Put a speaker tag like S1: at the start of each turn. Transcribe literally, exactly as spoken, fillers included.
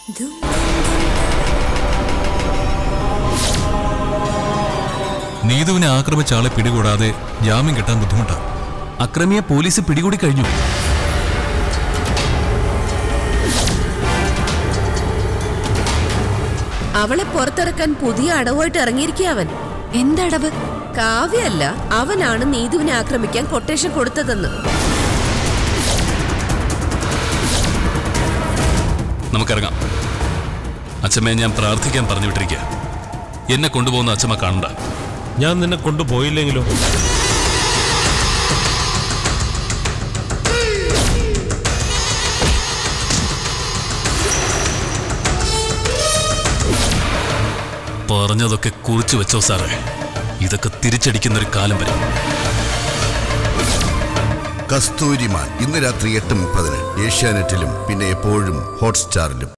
S1: നീതുവിനെ ആക്രമിച്ച ആളെ പിടികൂടാതെ ജാമ്യം കിട്ടാൻ ബുദ്ധിമുട്ടാണ്.
S2: അക്രമിയെ പോലീസ് പിടികൂടി കഴിഞ്ഞു.
S3: അവളെ പുറത്തിറക്കാൻ പുതിയ അടവായിട്ട് ഇറങ്ങിയിരിക്കുക അവൻ.
S4: എന്തടവ്?
S3: കാവ്യല്ല, അവനാണ് നീതുവിനെ ആക്രമിക്കാൻ കൊട്ടേഷൻ കൊടുത്തതെന്ന്.
S1: നമുക്കിറങ്ങാം. അച്ഛമ്മയെ ഞാൻ പ്രാർത്ഥിക്കാൻ പറഞ്ഞു വിട്ടിരിക്കുക. എന്നെ കൊണ്ടുപോകുന്ന അച്ഛമ്മ കാണണ്ട.
S5: ഞാൻ നിന്നെ കൊണ്ടുപോയില്ലെങ്കിലോ?
S1: പറഞ്ഞതൊക്കെ കുറിച്ചു വെച്ചോ സാറേ. ഇതൊക്കെ തിരിച്ചടിക്കുന്നൊരു കാലം വരും.
S6: കസ്തൂരിമാൻ ഇന്ന് രാത്രി എട്ട് മുപ്പതിന് ഏഷ്യാനെറ്റിലും പിന്നെ എപ്പോഴും ഹോട്ട്സ്റ്റാറിലും.